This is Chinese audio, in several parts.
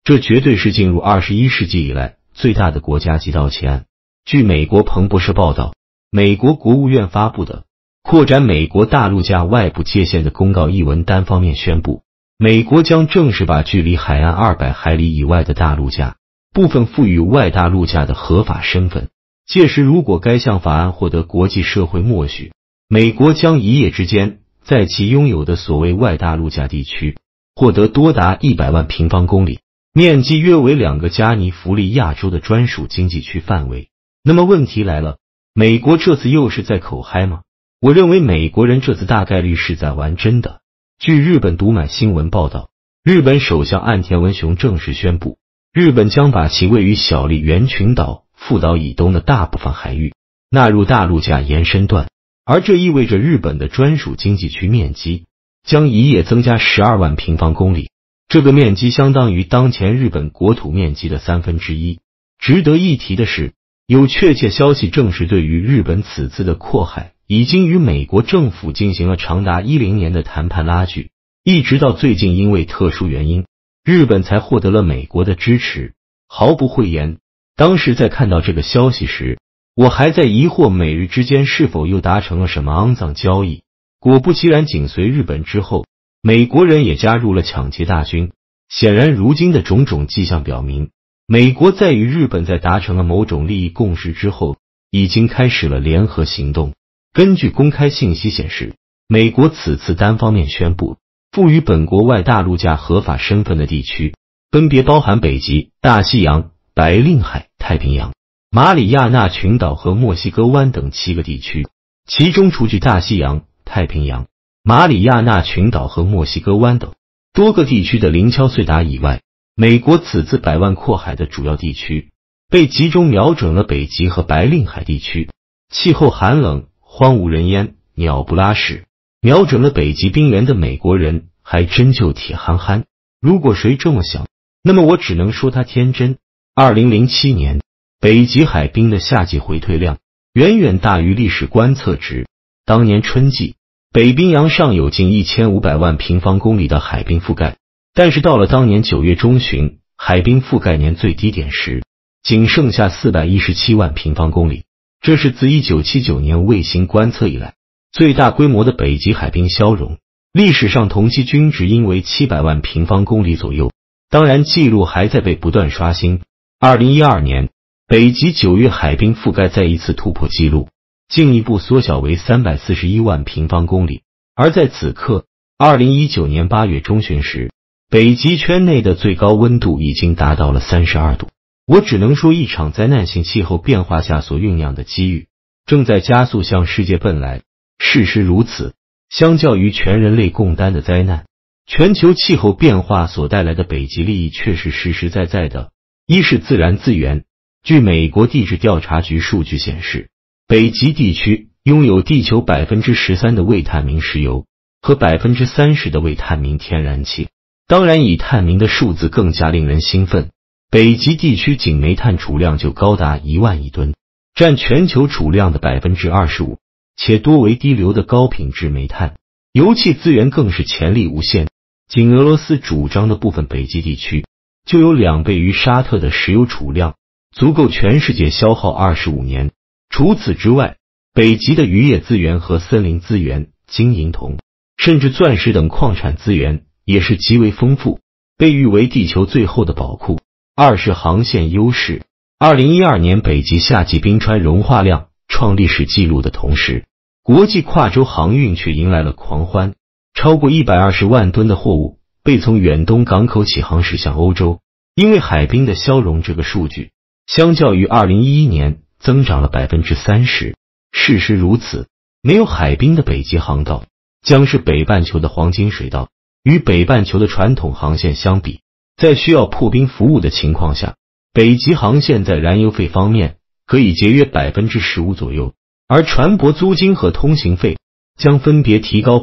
这绝对是进入21世纪以来最大的国家级盗窃案。据美国彭博社报道，美国国务院发布的扩展美国大陆架外部界限的公告一文单方面宣布，美国将正式把距离海岸200海里以外的大陆架部分赋予外大陆架的合法身份。届时如果该项法案获得国际社会默许，美国将一夜之间在其拥有的所谓外大陆架地区获得多达100万平方公里，面积约为2个加利福尼亚州的专属经济区范围。那么问题来了，美国这次又是在口嗨吗？我认为美国人这次大概率是在玩真的。据日本读卖新闻报道，日本首相岸田文雄正式宣布，日本将把其位于小笠原群岛、福岛以东的大部分海域纳入大陆架延伸段，而这意味着日本的专属经济区面积将一夜增加12万平方公里，这个面积相当于当前日本国土面积的1/3。值得一提的是，有确切消息证实，对于日本此次的扩海，已经与美国政府进行了长达10年的谈判拉锯，一直到最近因为特殊原因，日本才获得了美国的支持。毫不讳言，当时在看到这个消息时，我还在疑惑美日之间是否又达成了什么肮脏交易。果不其然，紧随日本之后，美国人也加入了抢劫大军。显然如今的种种迹象表明，美国在与日本在达成了某种利益共识之后，已经开始了联合行动。根据公开信息显示，美国此次单方面宣布赋予本国外大陆架合法身份的地区，分别包含北极、大西洋、白令海、太平洋、马里亚纳群岛和墨西哥湾等7个地区。其中除去大西洋、太平洋、马里亚纳群岛和墨西哥湾等多个地区的零敲碎打以外，美国此次100万扩海的主要地区被集中瞄准了北极和白令海地区。气候寒冷、荒无人烟、鸟不拉屎，瞄准了北极冰原的美国人还真就铁憨憨。如果谁这么想，那么我只能说他天真。2007年，北极海冰的夏季回退量远远大于历史观测值。当年春季，北冰洋上有近1500万平方公里的海冰覆盖，但是到了当年9月中旬，海冰覆盖年最低点时，仅剩下417万平方公里。这是自1979年卫星观测以来最大规模的北极海冰消融，历史上同期均值应为700万平方公里左右。当然记录还在被不断刷新。2012年，北极9月海冰覆盖再一次突破纪录，进一步缩小为341万平方公里。而在此刻，2019年8月中旬时，北极圈内的最高温度已经达到了32度。我只能说，一场灾难性气候变化下所酝酿的机遇，正在加速向世界奔来。事实如此，相较于全人类共担的灾难，全球气候变化所带来的北极利益却是实实在在的。一是自然资源，据美国地质调查局数据显示，北极地区拥有地球 13% 的未探明石油和 30% 的未探明天然气。当然，以探明的数字更加令人兴奋，北极地区仅煤炭储量就高达1万亿吨，占全球储量的 25%， 且多为低硫的高品质煤炭。油气资源更是潜力无限，仅俄罗斯主张的部分北极地区就有2倍于沙特的石油储量，足够全世界消耗25年。除此之外，北极的渔业资源和森林资源、金银铜，甚至钻石等矿产资源也是极为丰富，被誉为地球最后的宝库。二是航线优势。2012年北极夏季冰川融化量创历史纪录的同时，国际跨洲航运却迎来了狂欢，超过120万吨的货物被从远东港口起航驶向欧洲。因为海冰的消融，这个数据相较于2011年增长了 30%。 事实如此，没有海冰的北极航道将是北半球的黄金水道。与北半球的传统航线相比，在需要破冰服务的情况下，北极航线在燃油费方面可以节约 15% 左右，而船舶租金和通行费将分别提高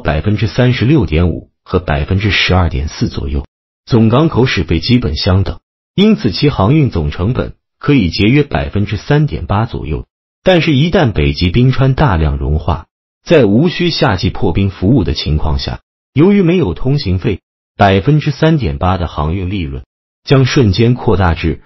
36.5% 和 12.4% 左右，总港口使费基本相等，因此其航运总成本可以节约 3.8% 左右。但是一旦北极冰川大量融化，在无需夏季破冰服务的情况下，由于没有通行费， 3.8% 的航运利润将瞬间扩大至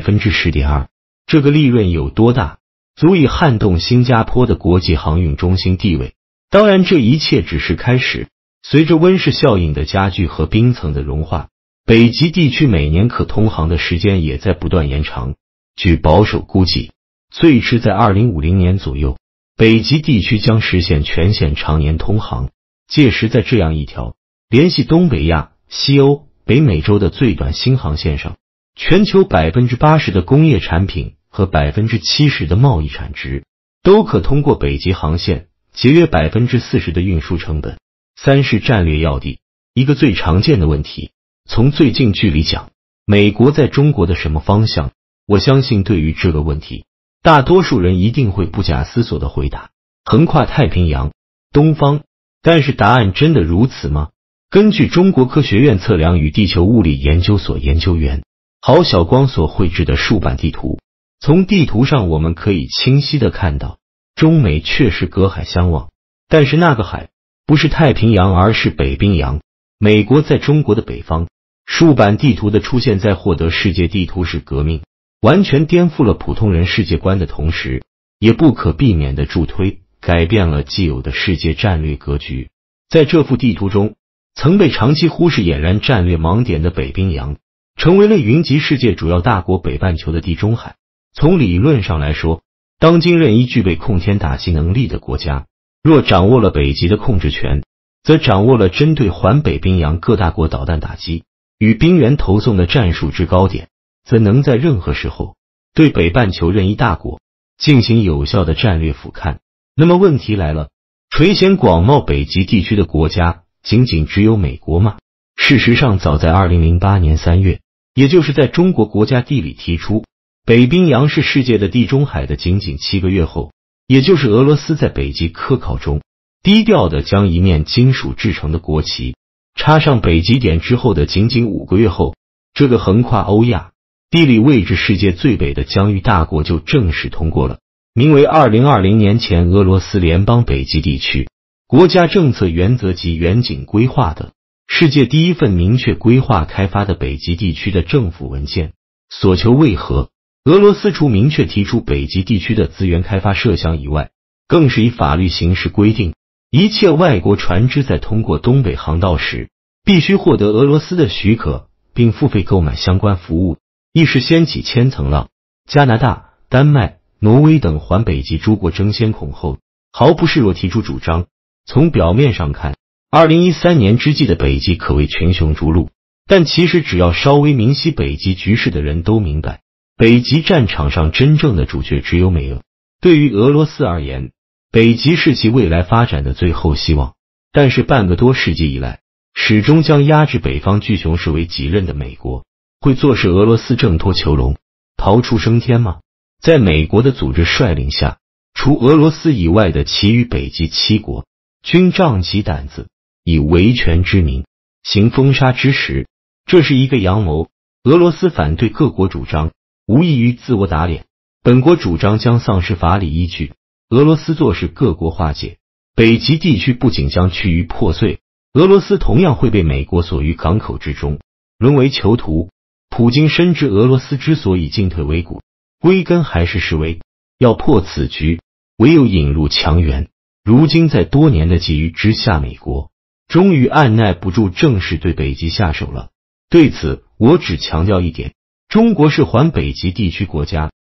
10.2%。这个利润有多大？足以撼动新加坡的国际航运中心地位。当然，这一切只是开始。随着温室效应的加剧和冰层的融化，北极地区每年可通航的时间也在不断延长。据保守估计，最迟在2050年左右，北极地区将实现全线常年通航。届时，在这样一条联系东北亚、西欧、北美洲的最短新航线上，全球 80% 的工业产品和 70% 的贸易产值都可通过北极航线，节约 40% 的运输成本。三是战略要地。一个最常见的问题，从最近距离讲，美国在中国的什么方向？我相信对于这个问题，大多数人一定会不假思索地回答：横跨太平洋，东方。但是答案真的如此吗？根据中国科学院测量与地球物理研究所研究员郝晓光所绘制的竖版地图，从地图上我们可以清晰地看到，中美确实隔海相望，但是那个海不是太平洋，而是北冰洋。美国在中国的北方。竖版地图的出现，在获得世界地图是革命，完全颠覆了普通人世界观的同时，也不可避免地助推改变了既有的世界战略格局。在这幅地图中，曾被长期忽视俨然战略盲点的北冰洋，成为了云集世界主要大国北半球的地中海。从理论上来说，当今任意具备空天打击能力的国家，若掌握了北极的控制权，则掌握了针对环北冰洋各大国导弹打击与兵员投送的战术制高点，则能在任何时候对北半球任意大国进行有效的战略俯瞰。那么问题来了，垂涎广袤北极地区的国家仅仅只有美国吗？事实上，早在2008年3月，也就是在中国国家地理提出北冰洋是世界的地中海的仅仅7个月后，也就是俄罗斯在北极科考中低调地将一面金属制成的国旗插上北极点之后的仅仅5个月后，这个横跨欧亚、地理位置世界最北的疆域大国就正式通过了名为2020年前俄罗斯联邦北极地区国家政策原则及远景规划的世界第一份明确规划开发的北极地区的政府文件。所求为何？俄罗斯除明确提出北极地区的资源开发设想以外，更是以法律形式规定，一切外国船只在通过东北航道时，必须获得俄罗斯的许可，并付费购买相关服务，一时掀起千层浪。加拿大、丹麦、挪威等环北极诸国争先恐后，毫不示弱提出主张。从表面上看，2013年之际的北极可谓群雄逐鹿，但其实只要稍微明晰北极局势的人都明白，北极战场上真正的主角只有美俄。对于俄罗斯而言，北极是其未来发展的最后希望，但是半个多世纪以来，始终将压制北方巨熊视为己任的美国，会坐视俄罗斯挣脱囚笼，逃出升天吗？在美国的组织率领下，除俄罗斯以外的其余北极7国均仗起胆子，以维权之名行封杀之实。这是一个阳谋。俄罗斯反对各国主张，无异于自我打脸。本国主张将丧失法理依据，俄罗斯坐视各国化解，北极地区不仅将趋于破碎，俄罗斯同样会被美国锁于港口之中，沦为囚徒。普京深知俄罗斯之所以进退维谷，归根还是示威，要破此局，唯有引入强援。如今在多年的觊觎之下，美国终于按耐不住，正式对北极下手了。对此，我只强调一点，中国是环北极地区国家，